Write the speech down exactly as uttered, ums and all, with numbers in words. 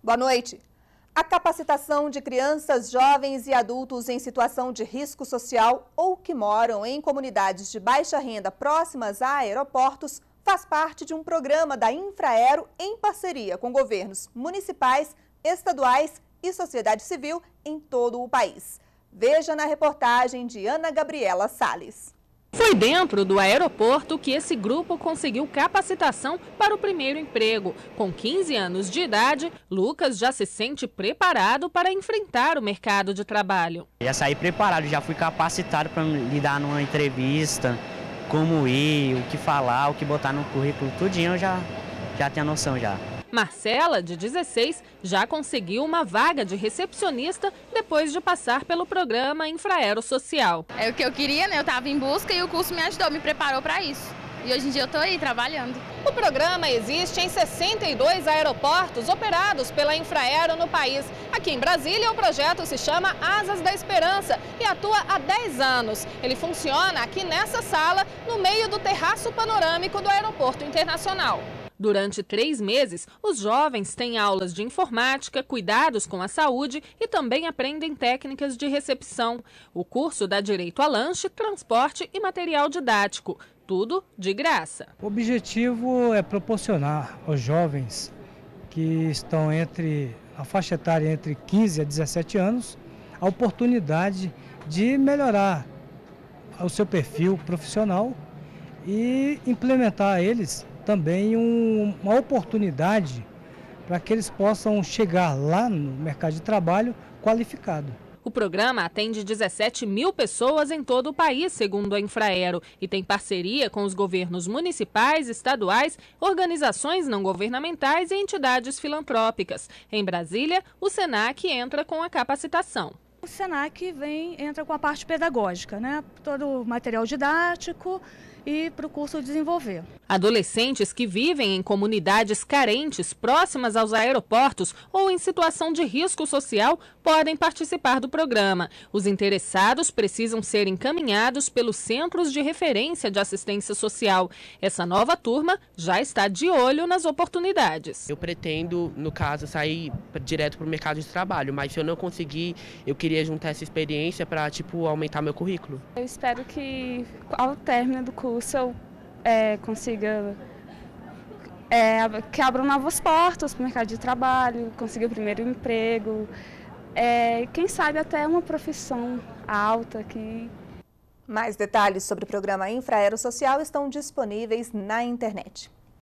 Boa noite. A capacitação de crianças, jovens e adultos em situação de risco social ou que moram em comunidades de baixa renda próximas a aeroportos faz parte de um programa da Infraero em parceria com governos municipais, estaduais e sociedade civil em todo o país. Veja na reportagem de Ana Gabriela Salles. Foi dentro do aeroporto que esse grupo conseguiu capacitação para o primeiro emprego. Com quinze anos de idade, Lucas já se sente preparado para enfrentar o mercado de trabalho. Já saí preparado, já fui capacitado para lidar numa entrevista, como ir, o que falar, o que botar no currículo, tudinho eu já, já tenho a noção já. Marcela, de dezesseis, já conseguiu uma vaga de recepcionista depois de passar pelo programa Infraero Social. É o que eu queria, né? Eu estava em busca e o curso me ajudou, me preparou para isso. E hoje em dia eu estou aí trabalhando. O programa existe em sessenta e dois aeroportos operados pela Infraero no país. Aqui em Brasília, o projeto se chama Asas da Esperança e atua há dez anos. Ele funciona aqui nessa sala, no meio do terraço panorâmico do Aeroporto Internacional. Durante três meses, os jovens têm aulas de informática, cuidados com a saúde e também aprendem técnicas de recepção. O curso dá direito a lanche, transporte e material didático. Tudo de graça. O objetivo é proporcionar aos jovens que estão entre a faixa etária entre quinze a dezessete anos a oportunidade de melhorar o seu perfil profissional e implementar a eles também um, uma oportunidade para que eles possam chegar lá no mercado de trabalho qualificado. O programa atende dezessete mil pessoas em todo o país, segundo a Infraero, e tem parceria com os governos municipais, estaduais, organizações não governamentais e entidades filantrópicas. Em Brasília, o Senac entra com a capacitação. O Senac vem, entra com a parte pedagógica, né? Todo o material didático e para o curso desenvolver. Adolescentes que vivem em comunidades carentes próximas aos aeroportos ou em situação de risco social podem participar do programa. Os interessados precisam ser encaminhados pelos Centros de Referência de Assistência Social. Essa nova turma já está de olho nas oportunidades. Eu pretendo, no caso, sair direto para o mercado de trabalho, mas se eu não conseguir, eu queria juntar essa experiência para, tipo, aumentar meu currículo. Eu espero que, ao término do curso, eu é, consiga é, que abram novas portas para o mercado de trabalho, consiga o primeiro emprego, é, quem sabe até uma profissão alta. Que... Mais detalhes sobre o programa Infraero Social estão disponíveis na internet.